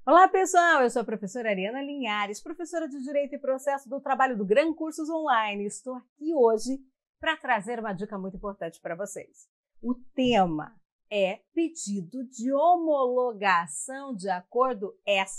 Olá pessoal, eu sou a professora Ariana Linhares, professora de Direito e Processo do Trabalho do Gran Cursos Online. Estou aqui hoje para trazer uma dica muito importante para vocês. O tema é pedido de homologação de acordo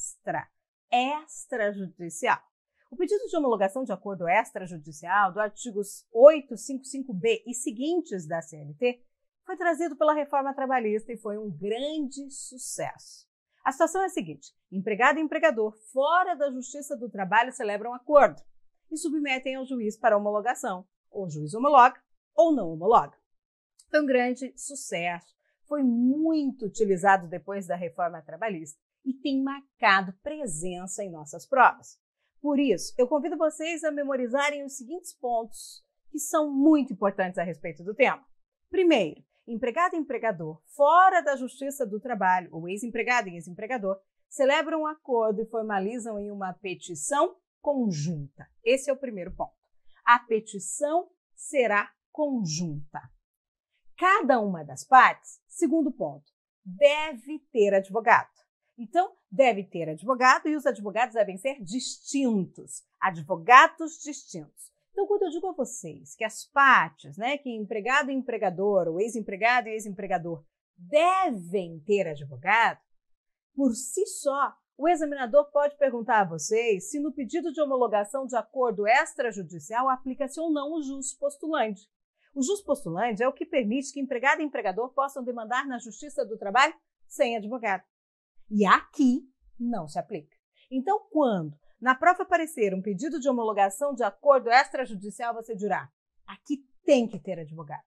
extrajudicial. O pedido de homologação de acordo extrajudicial do artigo 855B e seguintes da CLT foi trazido pela reforma trabalhista e foi um grande sucesso. A situação é a seguinte: empregado e empregador fora da Justiça do Trabalho celebram acordo e submetem ao juiz para homologação. Ou o juiz homologa ou não homologa. Foi um grande sucesso, foi muito utilizado depois da reforma trabalhista e tem marcado presença em nossas provas. Por isso, eu convido vocês a memorizarem os seguintes pontos que são muito importantes a respeito do tema. Primeiro, empregado e empregador fora da Justiça do Trabalho, ou ex-empregado e ex-empregador, celebram um acordo e formalizam em uma petição conjunta. Esse é o primeiro ponto. A petição será conjunta. Cada uma das partes, segundo ponto, deve ter advogado. Então, deve ter advogado e os advogados devem ser distintos, advogados distintos. Então, quando eu digo a vocês que as partes, que empregado e empregador, ou ex-empregado e ex-empregador, devem ter advogado, por si só, o examinador pode perguntar a vocês se no pedido de homologação de acordo extrajudicial aplica-se ou não o jus postulandi. O jus postulandi é o que permite que empregado e empregador possam demandar na Justiça do Trabalho sem advogado. E aqui não se aplica. Então, quando na prova aparecer um pedido de homologação de acordo extrajudicial, você dirá: aqui tem que ter advogado.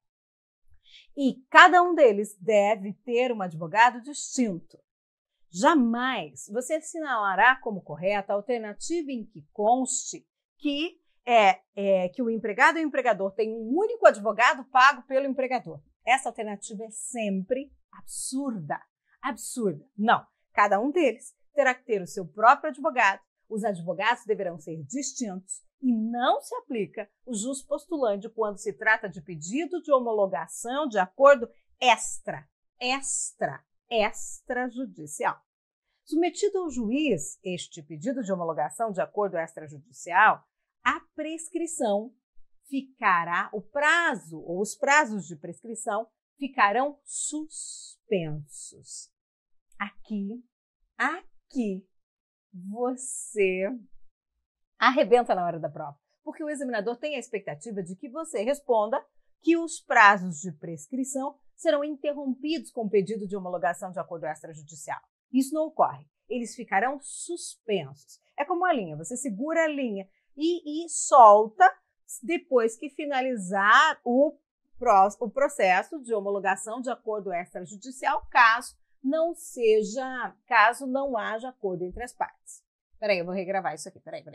E cada um deles deve ter um advogado distinto. Jamais você assinalará como correta a alternativa em que conste que o empregado e o empregador têm um único advogado pago pelo empregador. Essa alternativa é sempre absurda. Absurda. Não. Cada um deles terá que ter o seu próprio advogado. Os advogados deverão ser distintos e não se aplica o jus postulandi quando se trata de pedido de homologação de acordo extrajudicial. Submetido ao juiz este pedido de homologação de acordo extrajudicial, a prescrição ficará, o prazo ou os prazos de prescrição ficarão suspensos. Aqui você arrebenta na hora da prova, porque o examinador tem a expectativa de que você responda que os prazos de prescrição serão interrompidos com o pedido de homologação de acordo extrajudicial. Isso não ocorre, eles ficarão suspensos. É como a linha, você segura a linha e solta depois que finalizar o processo de homologação de acordo extrajudicial, caso não haja acordo entre as partes. Peraí, eu vou regravar isso aqui, peraí.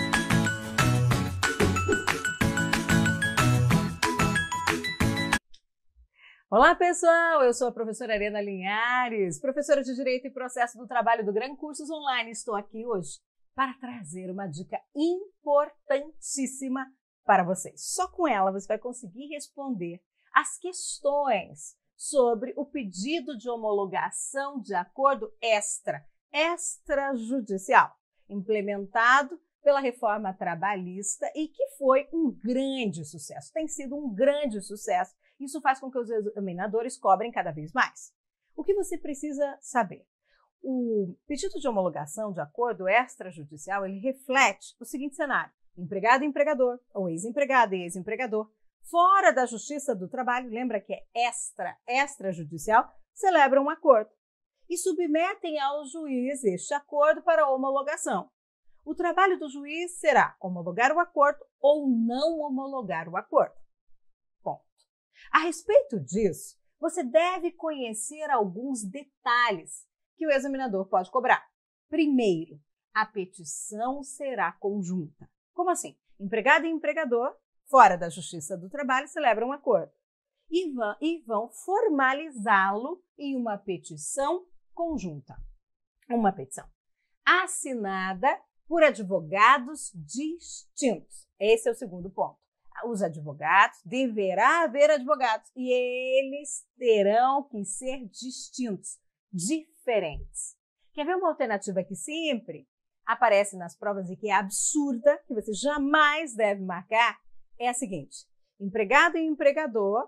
Olá pessoal, eu sou a professora Ariana Linhares, professora de Direito e Processo do Trabalho do Gran Cursos Online. Estou aqui hoje para trazer uma dica importantíssima para vocês. Só com ela você vai conseguir responder as questões sobre o pedido de homologação de acordo extrajudicial, implementado pela reforma trabalhista e que foi um grande sucesso. Tem sido um grande sucesso. Isso faz com que os examinadores cobrem cada vez mais. O que você precisa saber? O pedido de homologação de acordo extrajudicial, ele reflete o seguinte cenário: empregado e empregador, ou ex-empregado e ex-empregador, fora da Justiça do Trabalho, lembra que é extrajudicial, celebram um acordo e submetem ao juiz este acordo para homologação. O trabalho do juiz será homologar o acordo ou não homologar o acordo. Ponto. A respeito disso, você deve conhecer alguns detalhes que o examinador pode cobrar. Primeiro, a petição será conjunta. Como assim? Empregado e empregador fora da Justiça do Trabalho celebram um acordo e vão formalizá-lo em uma petição conjunta. Uma petição assinada por advogados distintos. Esse é o segundo ponto. Os advogados, deverá haver advogados e eles terão que ser distintos, diferentes. Quer ver uma alternativa que sempre aparece nas provas e que é absurda, que você jamais deve marcar? É a seguinte: empregado e empregador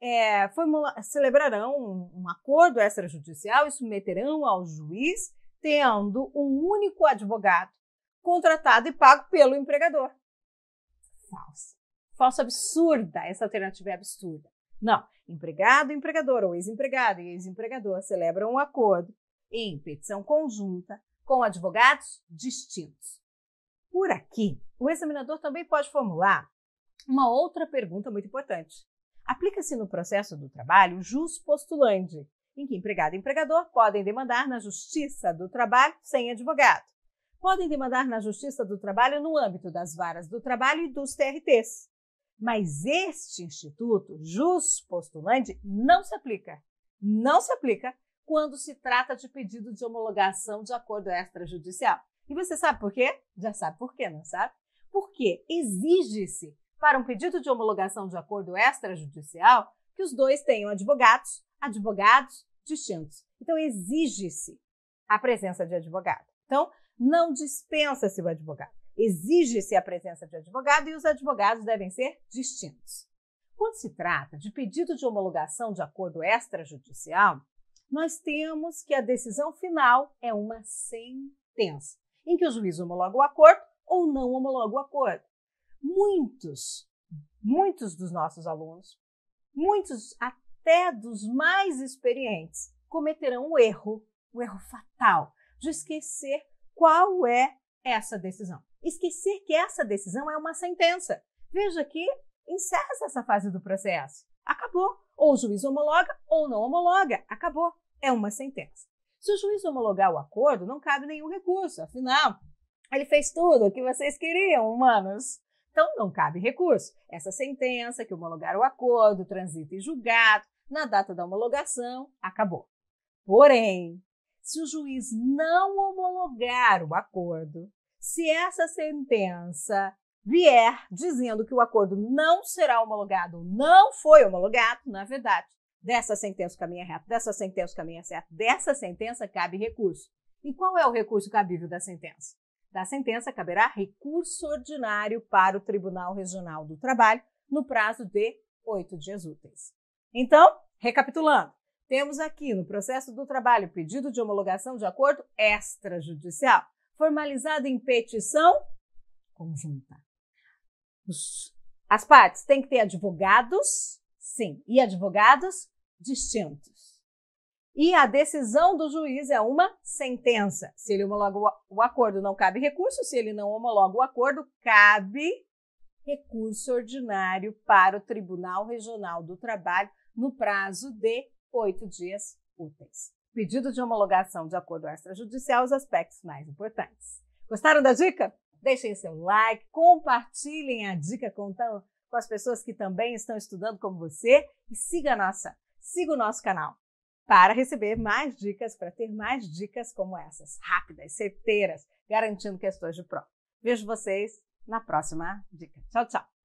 celebrarão um acordo extrajudicial e submeterão ao juiz, tendo um único advogado contratado e pago pelo empregador. Falso. Falso, absurda. Essa alternativa é absurda. Não. Empregado, empregador ou ex-empregado e ex-empregador celebram um acordo em petição conjunta com advogados distintos. Por aqui, o examinador também pode formular uma outra pergunta muito importante. Aplica-se no processo do trabalho o jus postulandi, em que empregado e empregador podem demandar na Justiça do Trabalho sem advogado. Podem demandar na Justiça do Trabalho no âmbito das varas do trabalho e dos TRTs. Mas este instituto, jus postulandi, não se aplica. Não se aplica quando se trata de pedido de homologação de acordo extrajudicial. E você sabe por quê? Já sabe por quê, não sabe? Porque exige-se, para um pedido de homologação de acordo extrajudicial, que os dois tenham advogados distintos. Então, exige-se a presença de advogado. Então, não dispensa-se o advogado. Exige-se a presença de advogado e os advogados devem ser distintos. Quando se trata de pedido de homologação de acordo extrajudicial, nós temos que a decisão final é uma sentença, em que o juiz homologa o acordo ou não homologa o acordo. Muitos dos nossos alunos, muitos até dos mais experientes, cometerão o erro fatal de esquecer qual é essa decisão. Esquecer que essa decisão é uma sentença. Veja que encerra-se essa fase do processo. Acabou. Ou o juiz homologa ou não homologa. Acabou. É uma sentença. Se o juiz homologar o acordo, não cabe nenhum recurso. Afinal, ele fez tudo o que vocês queriam, humanos. Então, não cabe recurso. Essa sentença que homologar o acordo, transita em julgado, na data da homologação, acabou. Porém, se o juiz não homologar o acordo, se essa sentença vier dizendo que o acordo não será homologado, não foi homologado, na verdade, dessa sentença o caminho é reto, dessa sentença o caminho é certo, dessa sentença cabe recurso. E qual é o recurso cabível da sentença? Da sentença caberá recurso ordinário para o Tribunal Regional do Trabalho no prazo de 8 dias úteis. Então, recapitulando, temos aqui no processo do trabalho pedido de homologação de acordo extrajudicial, formalizado em petição conjunta. As partes têm que ter advogados, sim, e advogados distintos. E a decisão do juiz é uma sentença. Se ele homologa o acordo, não cabe recurso. Se ele não homologa o acordo, cabe recurso ordinário para o Tribunal Regional do Trabalho no prazo de 8 dias úteis. Pedido de homologação de acordo extrajudicial, os aspectos mais importantes. Gostaram da dica? Deixem seu like, compartilhem a dica com as pessoas que também estão estudando como você e siga o nosso canal para receber mais dicas, para ter mais dicas como essas, rápidas, certeiras, garantindo questões de prova. Vejo vocês na próxima dica. Tchau, tchau!